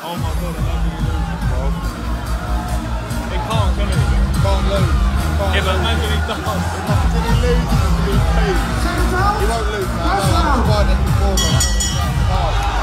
Oh my god, I love when he loses, bro. He can't, can he? Can't lose. Can't yeah, but lose. imagine he does. Imagine he loses, he's going to be paid. He won't lose, man. I know, I'm just riding it before, man.